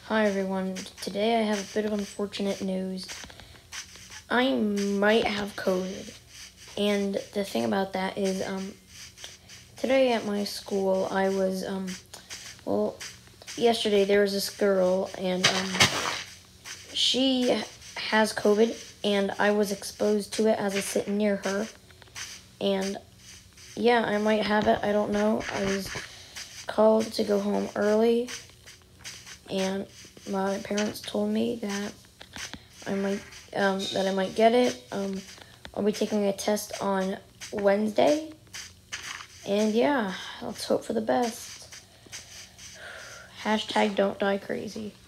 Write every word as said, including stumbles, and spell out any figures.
Hi everyone, today I have a bit of unfortunate news. I might have COVID, and the thing about that is, um, today at my school, I was, um, well, yesterday there was this girl, and, um, she has COVID, and I was exposed to it as I sit near her, and, yeah, I might have it, I don't know. I was called to go home early, and my parents told me that I might um, that I might get it. Um, I'll be taking a test on Wednesday, and yeah, let's hope for the best. Hashtag don't die crazy.